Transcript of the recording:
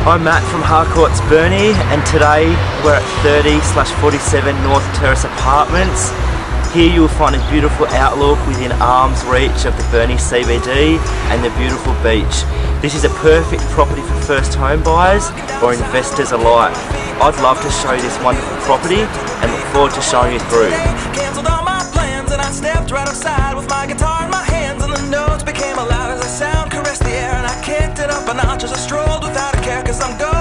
I'm Matt from Harcourts, Burnie, and today we're at 30/47 North Terrace Apartments. Here you'll find a beautiful outlook within arm's reach of the Burnie CBD and the beautiful beach. This is a perfect property for first home buyers or investors alike. I'd love to show you this wonderful property and look forward to showing you through. Cancelled all my plans and I stepped right outside with my guitar in my hands, and the notes became loud as I sound caressed the air, and I kicked it up a notch as I strolled without a care, 'cause I'm going